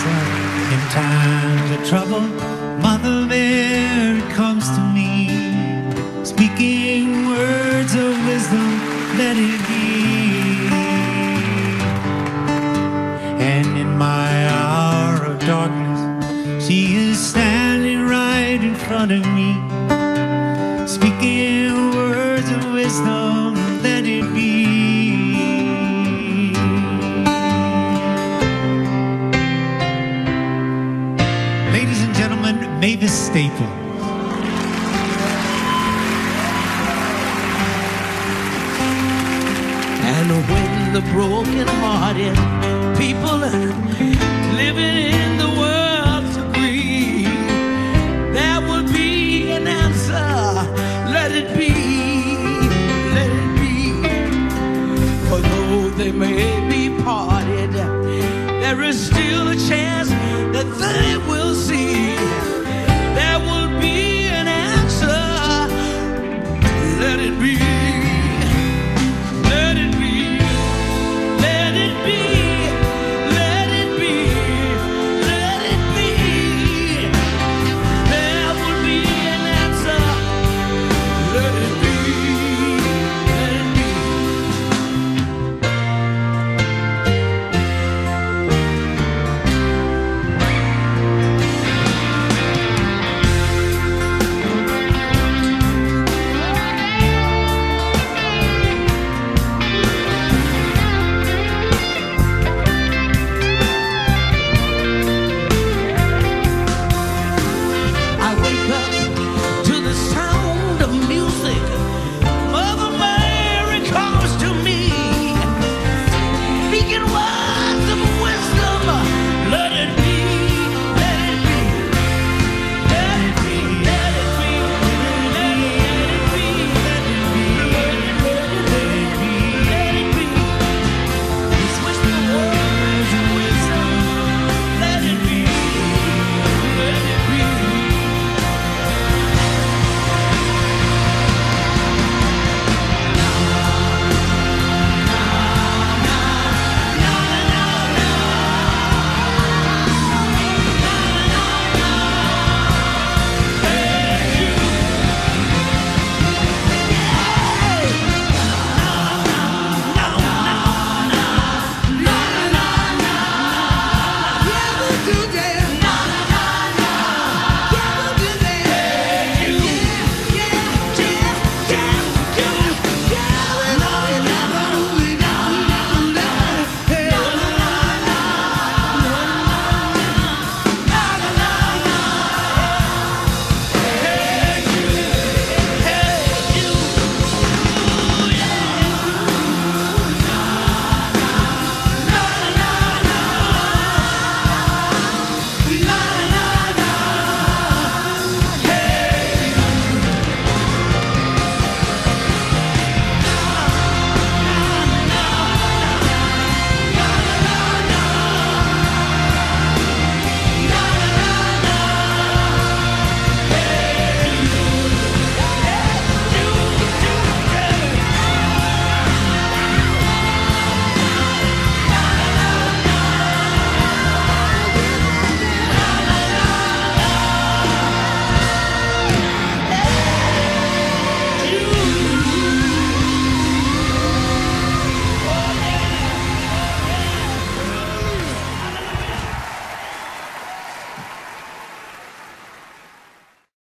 In times of trouble, Mother Mary comes to me, speaking words of wisdom, let it be. And in my hour of darkness, she is standing right in front of me, speaking words of wisdom, let it be. Ladies and gentlemen, Mavis Staples. And when the broken-hearted people living in the world agree, there will be an answer. Let it be, let it be. For though they may be parted, there is still a chance that they